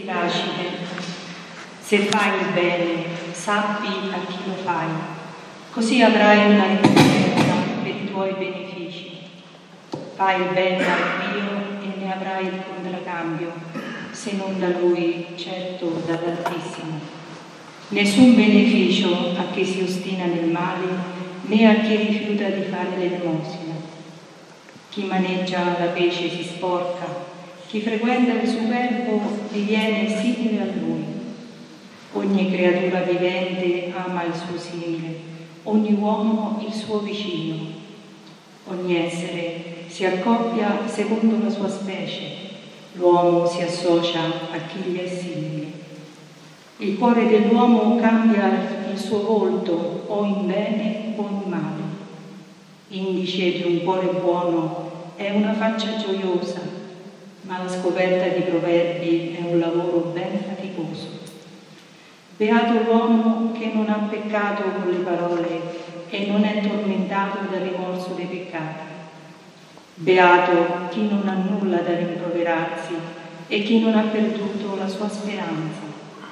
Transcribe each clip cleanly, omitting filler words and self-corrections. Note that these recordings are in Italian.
Siracide, se fai il bene, sappi a chi lo fai, così avrai una ricompensa per i tuoi benefici. Fai il bene a Dio e ne avrai il contracambio, se non da Lui, certo dall'Altissimo. Nessun beneficio a chi si ostina nel male, né a chi rifiuta di fare l'elemosina. Chi maneggia la pece si sporca, chi frequenta il superbo diviene simile a lui. Ogni creatura vivente ama il suo simile, ogni uomo il suo vicino. Ogni essere si accoppia secondo la sua specie, l'uomo si associa a chi gli è simile. Il cuore dell'uomo cambia il suo volto o in bene o in male. Indice di un cuore buono è una faccia gioiosa, ma la scoperta di proverbi è un lavoro ben faticoso. Beato l'uomo che non ha peccato con le parole e non è tormentato dal rimorso dei peccati. Beato chi non ha nulla da rimproverarsi e chi non ha perduto la sua speranza.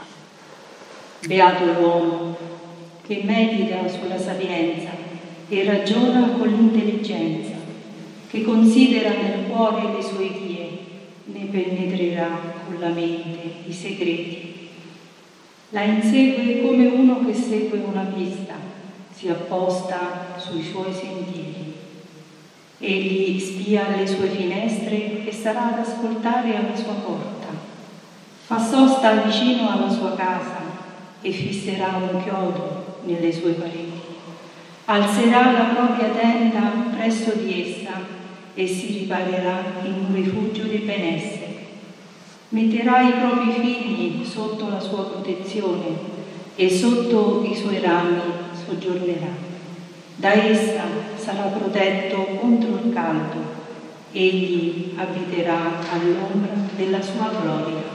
Beato l'uomo che medita sulla sapienza e ragiona con l'intelligenza, che considera nel cuore le sue vie, ne penetrerà con la mente i segreti. La insegue come uno che segue una pista, si apposta sui suoi sentieri. Egli spia alle sue finestre e sarà ad ascoltare alla sua porta. Fa sosta vicino alla sua casa e fisserà un chiodo nelle sue pareti. Alzerà la propria tenda presso di essa e si riparerà in un rifugio di benessere. Metterà i propri figli sotto la sua protezione e sotto i suoi rami soggiornerà. Da essa sarà protetto contro il caldo, egli abiterà all'ombra della sua gloria.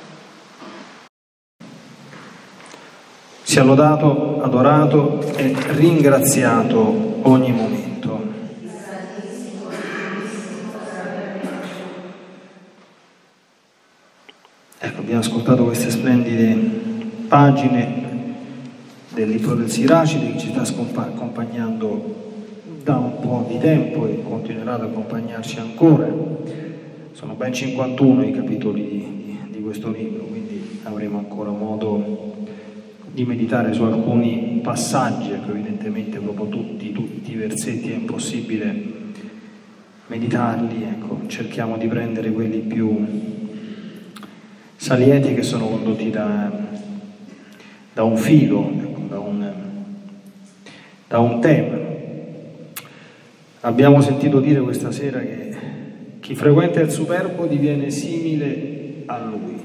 Sia lodato, adorato e ringraziato ogni momento. Ecco, abbiamo ascoltato queste splendide pagine del libro del Siracide che ci sta accompagnando da un po' di tempo e continuerà ad accompagnarci ancora. Sono ben 51 i capitoli di questo libro, quindi avremo ancora modo di meditare su alcuni passaggi. Ecco, evidentemente proprio tutti i versetti è impossibile meditarli, ecco, cerchiamo di prendere quelli più salienti che sono condotti da un filo, ecco, da un tema. Abbiamo sentito dire questa sera che chi frequenta il superbo diviene simile a lui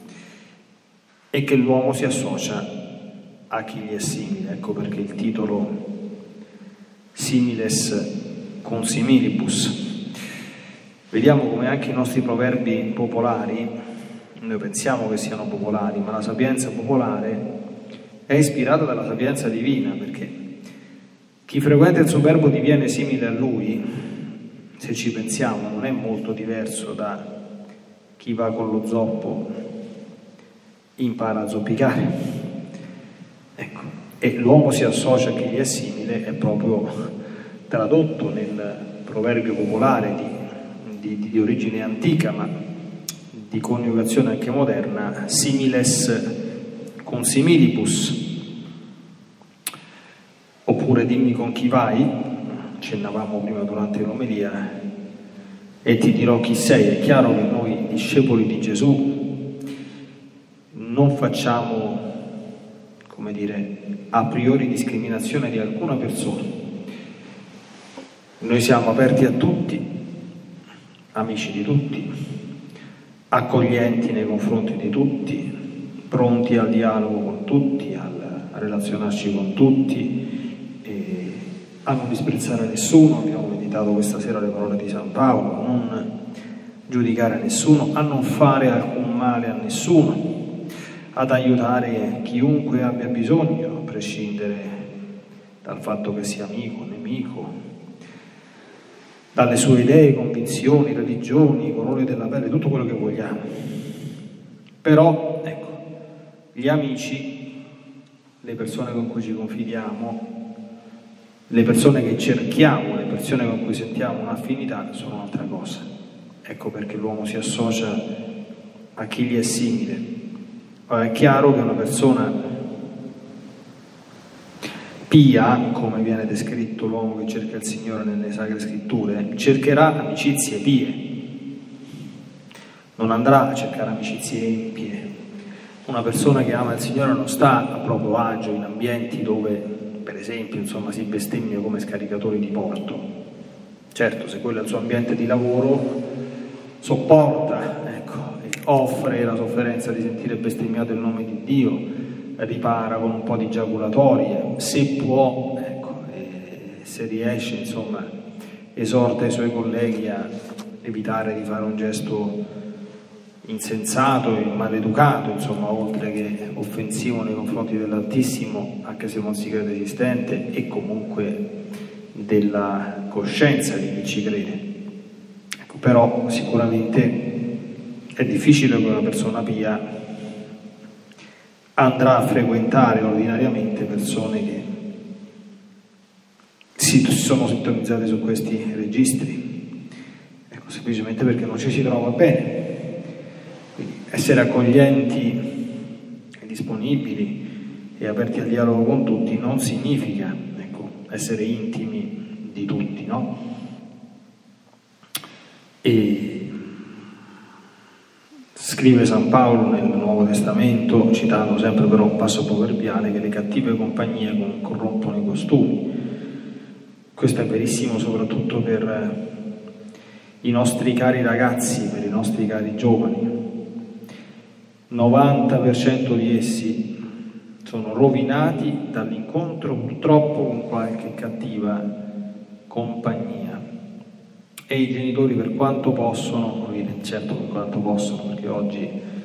e che l'uomo si associa a chi gli è simile. Ecco perché il titolo Similes consimilibus. Vediamo come anche i nostri proverbi popolari, noi pensiamo che siano popolari, ma la sapienza popolare è ispirata dalla sapienza divina, perché chi frequenta il superbo diviene simile a lui, se ci pensiamo, non è molto diverso da chi va con lo zoppo, impara a zoppicare. Ecco, e l'uomo si associa a chi gli è simile, è proprio tradotto nel proverbio popolare di origine antica, ma di coniugazione anche moderna, similes consimilibus, oppure dimmi con chi vai, accennavamo prima durante l'omelia, e ti dirò chi sei. È chiaro che noi discepoli di Gesù non facciamo, come dire, a priori discriminazione di alcuna persona. Noi siamo aperti a tutti, amici di tutti, accoglienti nei confronti di tutti, pronti al dialogo con tutti, a relazionarci con tutti, a non disprezzare nessuno. Abbiamo meditato questa sera le parole di San Paolo, a non giudicare nessuno, a non fare alcun male a nessuno, ad aiutare chiunque abbia bisogno, a prescindere dal fatto che sia amico, nemico, dalle sue idee, convinzioni, religioni, colore della pelle, tutto quello che vogliamo. Però, ecco, gli amici, le persone con cui ci confidiamo, le persone che cerchiamo, le persone con cui sentiamo un'affinità sono un'altra cosa. Ecco perché l'uomo si associa a chi gli è simile. Ora, è chiaro che una persona pia, come viene descritto l'uomo che cerca il Signore nelle Sacre Scritture, cercherà amicizie pie, non andrà a cercare amicizie empie. Una persona che ama il Signore non sta a proprio agio in ambienti dove, per esempio, insomma, si bestemmia come scaricatori di porto. Certo, se quello è il suo ambiente di lavoro, sopporta, ecco, e offre la sofferenza di sentire bestemmiato il nome di Dio, ripara con un po' di giaculatorie, se può, ecco, se riesce, insomma, esorta i suoi colleghi a evitare di fare un gesto insensato e maleducato, insomma, oltre che offensivo nei confronti dell'Altissimo, anche se non si crede esistente, e comunque della coscienza di chi ci crede. Ecco, però sicuramente è difficile che una persona pia andrà a frequentare ordinariamente persone che si sono sintonizzate su questi registri, ecco, semplicemente perché non ci si trova bene. Quindi essere accoglienti e disponibili e aperti al dialogo con tutti non significa, ecco, essere intimi di tutti, no? E scrive San Paolo nel Nuovo Testamento, citando sempre però un passo proverbiale, che le cattive compagnie corrompono i costumi. Questo è verissimo soprattutto per i nostri cari ragazzi, per i nostri cari giovani. 90% di essi sono rovinati dall'incontro purtroppo con qualche cattiva compagnia. E i genitori, per quanto possono, certo per quanto possono, perché oggi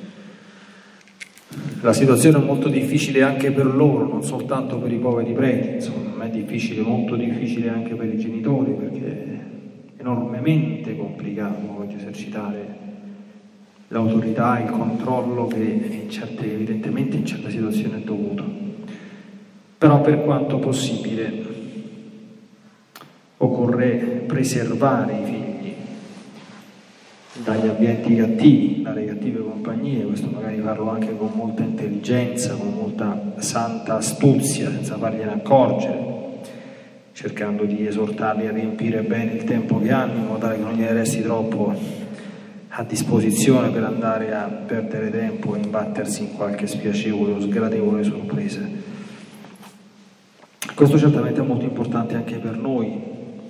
la situazione è molto difficile anche per loro, non soltanto per i poveri preti, insomma, ma è difficile, molto difficile anche per i genitori, perché è enormemente complicato oggi esercitare l'autorità, il controllo che evidentemente in certe situazioni è dovuto. Però per quanto possibile occorre preservare i figli dagli ambienti cattivi, dalle cattive compagnie. Questo magari farlo anche con molta intelligenza, con molta santa astuzia, senza fargliene accorgere, cercando di esortarli a riempire bene il tempo che hanno, in modo tale che non gliene resti troppo a disposizione per andare a perdere tempo e imbattersi in qualche spiacevole o sgradevole sorpresa. Questo certamente è molto importante anche per noi.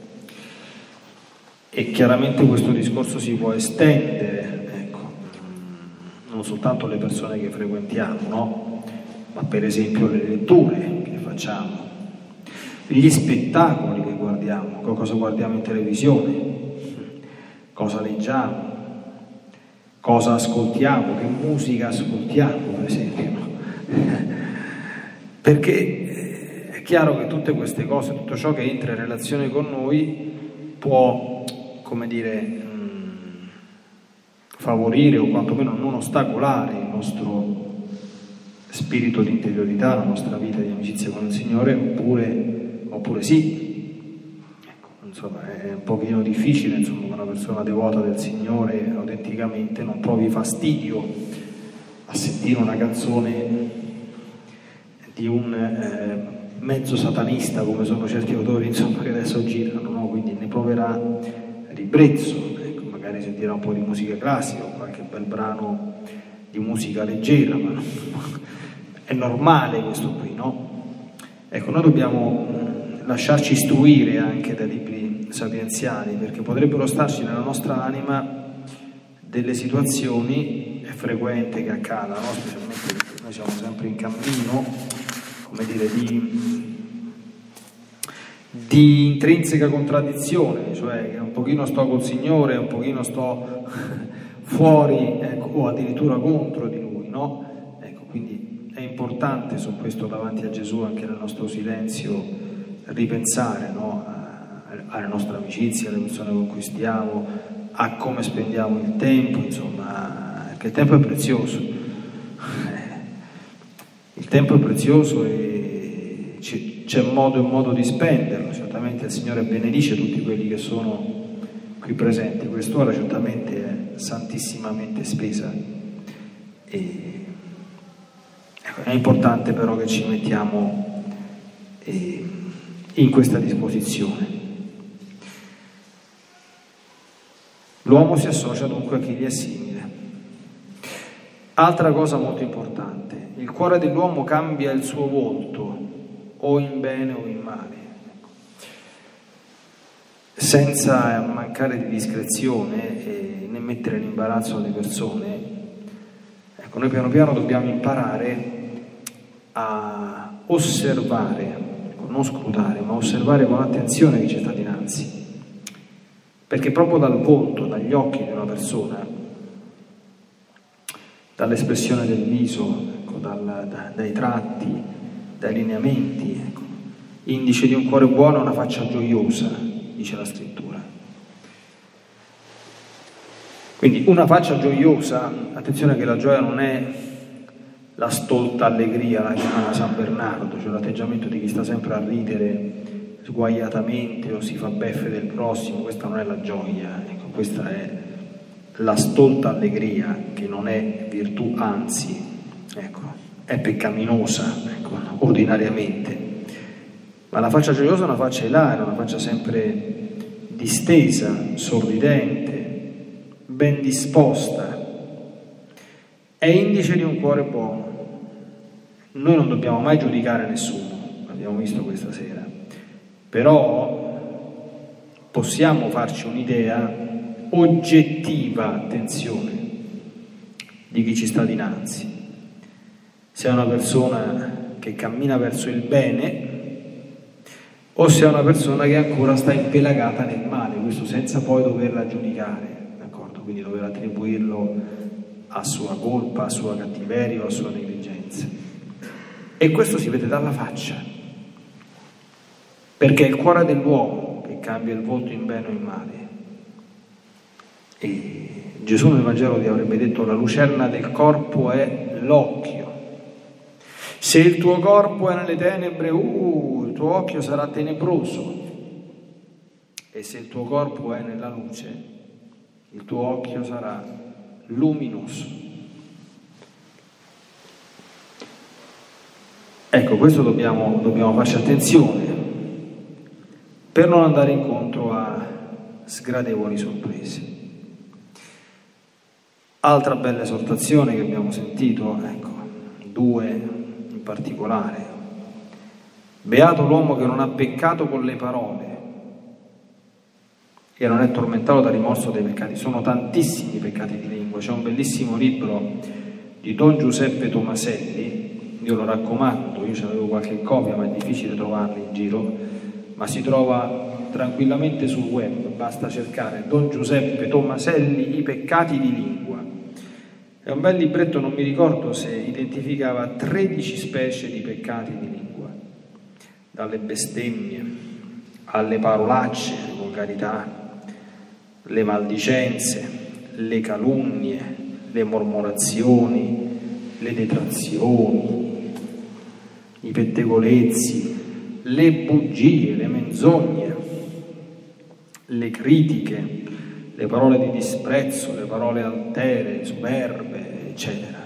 E chiaramente questo discorso si può estendere, ecco, non soltanto alle persone che frequentiamo, no? Ma per esempio le letture che facciamo, gli spettacoli che guardiamo, cosa guardiamo in televisione, cosa leggiamo, cosa ascoltiamo, che musica ascoltiamo, per esempio. Perché è chiaro che tutte queste cose, tutto ciò che entra in relazione con noi può, come dire, favorire o quantomeno non ostacolare il nostro spirito di interiorità, la nostra vita di amicizia con il Signore, oppure sì. Ecco, insomma, è un pochino difficile, insomma, che una persona devota del Signore autenticamente non provi fastidio a sentire una canzone di un mezzo satanista, come sono certi autori, insomma, che adesso girano, no? Quindi ne proverà ribrezzo, ecco, magari sentirà un po' di musica classica o qualche bel brano di musica leggera, ma è normale questo qui, no? Ecco, noi dobbiamo lasciarci istruire anche dai libri sapienziali, perché potrebbero starci nella nostra anima delle situazioni, è frequente che accada, no? Specialmente perché noi siamo sempre in cammino, come dire, di intrinseca contraddizione, cioè che un pochino sto col Signore, un pochino sto fuori, ecco, o addirittura contro di Lui, no? Ecco, quindi è importante su questo davanti a Gesù, anche nel nostro silenzio, ripensare, no? Alle nostre amicizie, alle persone con cui stiamo, a come spendiamo il tempo, insomma, perché il tempo è prezioso. tempo è prezioso e c'è modo e modo di spenderlo. Certamente il Signore benedice tutti quelli che sono qui presenti. Quest'ora certamente è santissimamente spesa. E è importante però che ci mettiamo in questa disposizione. L'uomo si associa dunque a chi gli è simile. Altra cosa molto importante, il cuore dell'uomo cambia il suo volto, o in bene o in male. Senza mancare di discrezione né mettere in imbarazzo le persone, ecco, noi piano piano dobbiamo imparare a osservare, non scrutare, ma osservare con attenzione chi ci sta dinanzi. Perché proprio dal volto, dagli occhi di una persona, dall'espressione del viso, ecco, dai tratti, dai lineamenti, ecco, indice di un cuore buono è una faccia gioiosa, dice la scrittura. Quindi una faccia gioiosa, attenzione che la gioia non è la stolta allegria, la chiamava San Bernardo, cioè l'atteggiamento di chi sta sempre a ridere sguaiatamente o si fa beffe del prossimo. Questa non è la gioia, ecco, questa è la stolta allegria, che non è virtù, anzi, ecco, è peccaminosa, ecco, ordinariamente. Ma la faccia gioiosa è una faccia ilaria, una faccia sempre distesa, sorridente, ben disposta, è indice di un cuore buono. Noi non dobbiamo mai giudicare nessuno, l'abbiamo visto questa sera, però possiamo farci un'idea oggettiva, attenzione, di chi ci sta dinanzi. Se è una persona che cammina verso il bene o se è una persona che ancora sta impelagata nel male, questo senza poi doverla giudicare, d'accordo? Quindi dover attribuirlo a sua colpa, a sua cattiveria o a sua negligenza. E questo si vede dalla faccia, perché è il cuore dell'uomo che cambia il volto in bene o in male. E Gesù nel Vangelo ti avrebbe detto: la lucerna del corpo è l'occhio. Se il tuo corpo è nelle tenebre, il tuo occhio sarà tenebroso, e se il tuo corpo è nella luce, il tuo occhio sarà luminoso. Ecco, questo dobbiamo farci attenzione per non andare incontro a sgradevoli sorprese. Altra bella esortazione che abbiamo sentito, ecco, due in particolare. Beato l'uomo che non ha peccato con le parole e non è tormentato dal rimorso dei peccati. Sono tantissimi peccati di lingua. C'è un bellissimo libro di Don Giuseppe Tomaselli, io lo raccomando, io ce l'avevo qualche copia ma è difficile trovarli in giro, ma si trova tranquillamente sul web, basta cercare Don Giuseppe Tomaselli, i peccati di lingua. È un bel libretto, non mi ricordo se identificava 13 specie di peccati di lingua, dalle bestemmie alle parolacce, le volgarità, le maldicenze, le calunnie, le mormorazioni, le detrazioni, i pettegolezzi, le bugie, le menzogne, le critiche, le parole di disprezzo, le parole altere, superbe, eccetera.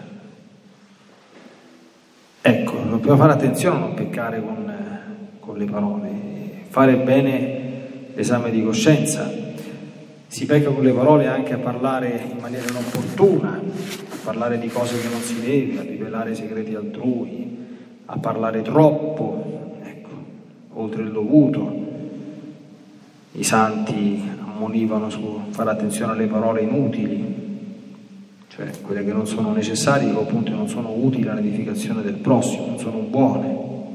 Ecco, dobbiamo fare attenzione a non peccare con le parole, fare bene l'esame di coscienza. Si pecca con le parole anche a parlare in maniera inopportuna, a parlare di cose che non si deve, a rivelare segreti altrui, a parlare troppo, ecco, oltre il dovuto. I santi ammonivano su fare attenzione alle parole inutili, cioè quelle che non sono necessarie o appunto non sono utili all'edificazione del prossimo, non sono buone.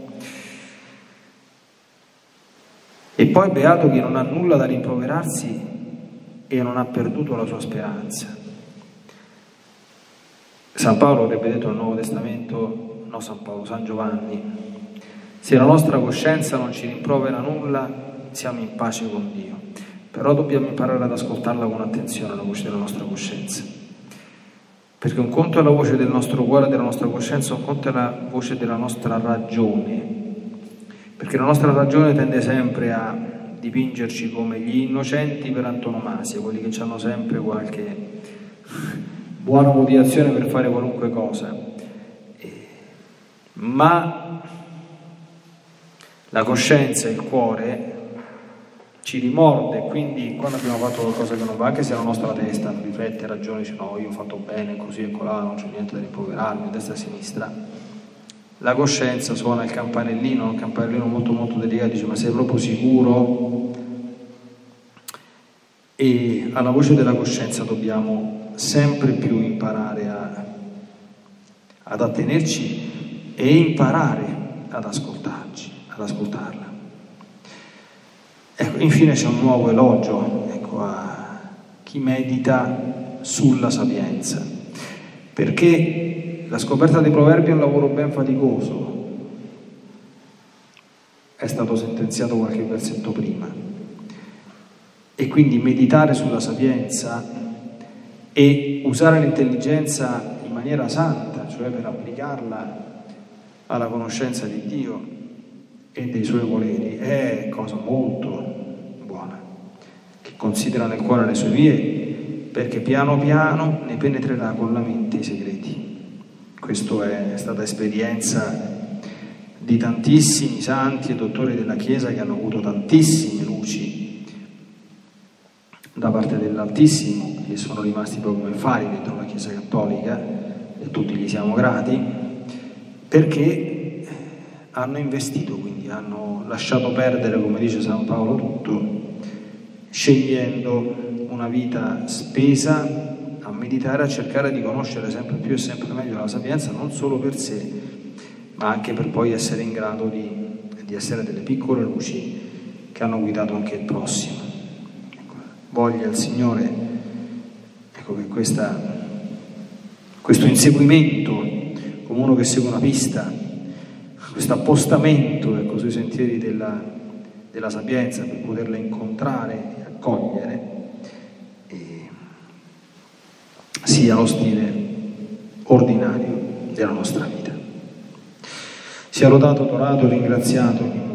E poi beato chi non ha nulla da rimproverarsi e non ha perduto la sua speranza. San Paolo avrebbe detto nel Nuovo Testamento, no San Paolo, San Giovanni: se la nostra coscienza non ci rimprovera nulla, siamo in pace con Dio. Però dobbiamo imparare ad ascoltarla con attenzione, la voce della nostra coscienza, Perché un conto è la voce del nostro cuore, della nostra coscienza, un conto è la voce della nostra ragione. Perché la nostra ragione tende sempre a dipingerci come gli innocenti per antonomasia, quelli che hanno sempre qualche buona motivazione per fare qualunque cosa. Ma la coscienza e il cuore ci rimorde, quindi quando abbiamo fatto qualcosa che non va, anche se la nostra testa riflette, ragione, dice no, io ho fatto bene, così e colà, non c'è niente da rimproverarmi, a destra e a sinistra, la coscienza suona il campanellino molto molto delicato, dice ma sei proprio sicuro? E alla voce della coscienza dobbiamo sempre più imparare ad attenerci e imparare ad ascoltarla. Ecco, infine c'è un nuovo elogio, ecco, a chi medita sulla sapienza, perché la scoperta dei proverbi è un lavoro ben faticoso, è stato sentenziato qualche versetto prima, e quindi meditare sulla sapienza e usare l'intelligenza in maniera santa, cioè per applicarla alla conoscenza di Dio e dei suoi voleri, è cosa molto buona, che considera nel cuore le sue vie, perché piano piano ne penetrerà con la mente i segreti. Questa è stata esperienza di tantissimi santi e dottori della Chiesa che hanno avuto tantissime luci da parte dell'Altissimo, che sono rimasti proprio come fari dentro la Chiesa cattolica, e tutti gli siamo grati, perché hanno investito, quindi hanno lasciato perdere, come dice San Paolo, tutto, scegliendo una vita spesa a meditare, a cercare di conoscere sempre più e sempre meglio la sapienza, non solo per sé, ma anche per poi essere in grado di essere delle piccole luci che hanno guidato anche il prossimo. Ecco, voglia il Signore, ecco, che questo inseguimento, come uno che segue una pista, questo appostamento, ecco, sui sentieri della sapienza per poterla incontrare e accogliere, sia lo stile ordinario della nostra vita. Sia lodato, onorato, ringraziato